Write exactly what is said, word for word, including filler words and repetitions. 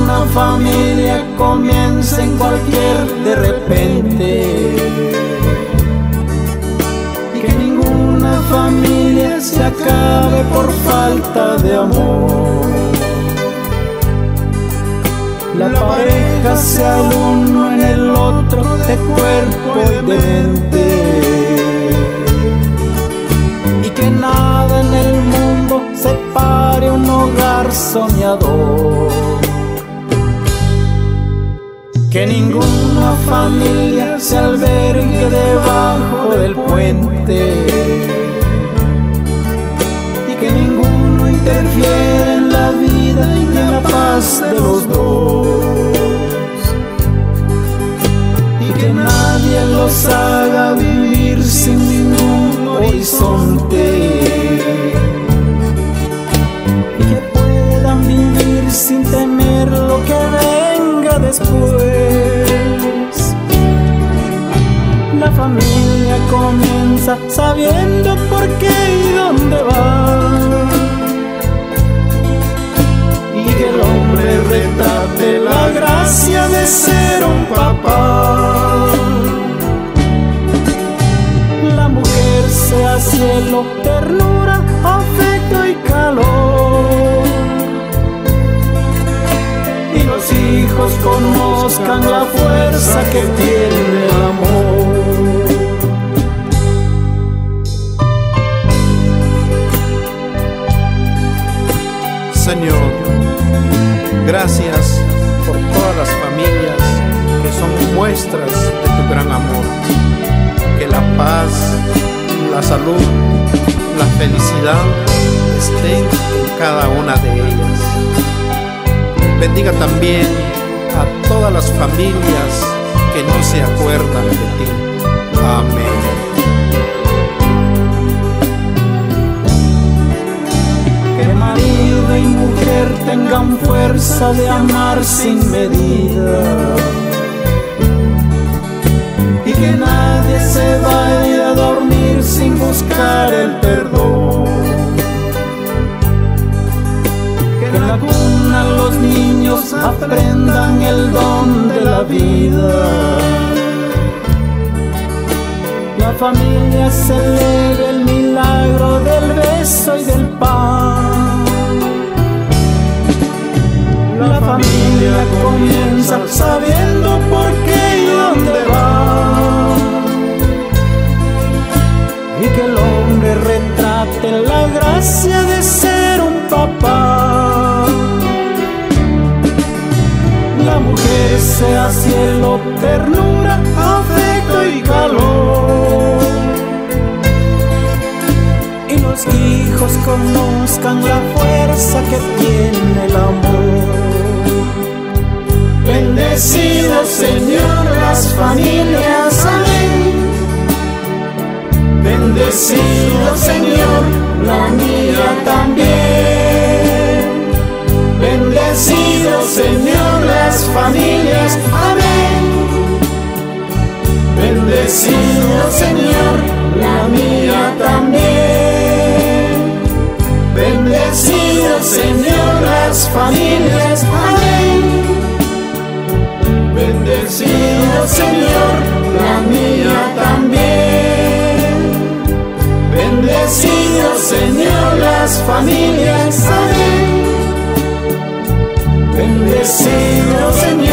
ninguna familia comience en cualquier de repente, y que ninguna familia se acabe por falta de amor. La pareja sea el uno en el otro, de cuerpo y de mente, y que nada en el mundo separe un hogar soñador. Que ninguna familia se albergue debajo del puente, y que ninguno interfiera en la vida y en la paz de los dos, y que nadie los haga vivir sin ningún horizonte, y que puedan vivir sin temer lo que venga después. La familia comienza sabiendo por qué y dónde va, y que el hombre retrate la gracia de ser un papá. La mujer sea cielo, ternura, afecto y calor, y los hijos conozcan la fuerza que tiene el amor. Señor, gracias por todas las familias que son muestras de tu gran amor. Que la paz, la salud, la felicidad estén en cada una de ellas. Bendiga también a todas las familias que no se acuerdan de ti. Amén. Que marido y mujer tengan fuerza de amar sin medida, y que nadie se vaya a dormir sin buscar el perdón. Que en la cuna los niños aprendan el don de la vida. La familia celebre el milagro del beso y del pan. La familia comienza sabiendo por qué y dónde va, y que el hombre retrate la gracia de ser un papá. La mujer sea cielo, ternura, afecto y calor, y los hijos conozcan la fuerza que tiene el amor. Bendecido Señor las familias, amén. Bendecido Señor la mía también. Bendecido Señor las familias, amén. Bendecido Señor la mía también. Bendecido Señor las familias, amén. Bendecido Señor la mía también. Bendecido Señor las familias, amén. Bendecido Señor